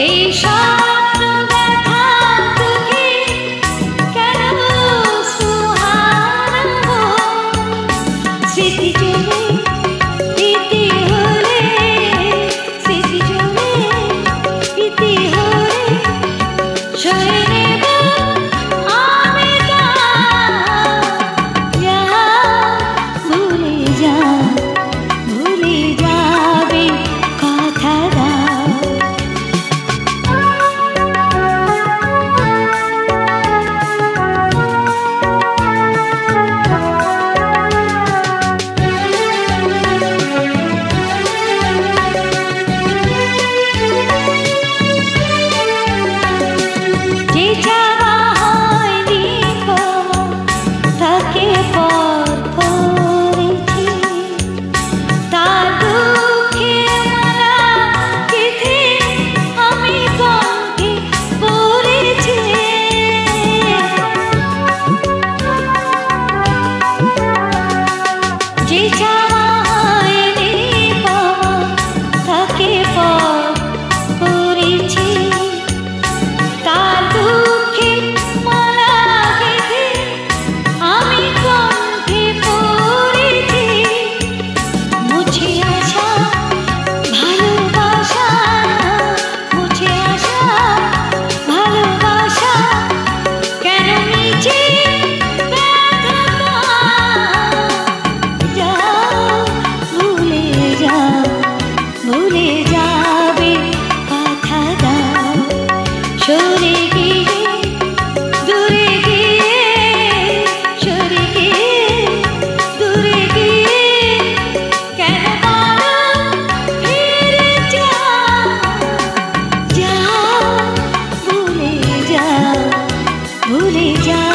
এই স্বপ্ন দেখা তোকে কেন সুহানা স্মৃতি জমে ইতি হলে স্মৃতি জমে ইতি হলে সয়ে নেব আমি ভুলে যাবে কথা দাও যে চাওয়া হয়নি পাওয়া তাকে পর করেছি তার দুঃখে মালা গেঁথে আমি কণ্ঠে পড়েছি যে চাওয়া হয়নি পাওয়া তাকে পর করেছি তার দুঃখে মালা গেঁথে আমি কণ্ঠে পড়েছি মুছে আসা ভালোবাসা মুছে আসা ভালোবাসা কেন নিচে ব্যথা যাও ভুলে যাবে কথা দাও সরে গিয়ে দূরে গিয়ে সরে গিয়ে দূরে গিয়ে কেন বলো ফিরে যাও ভুলে যাও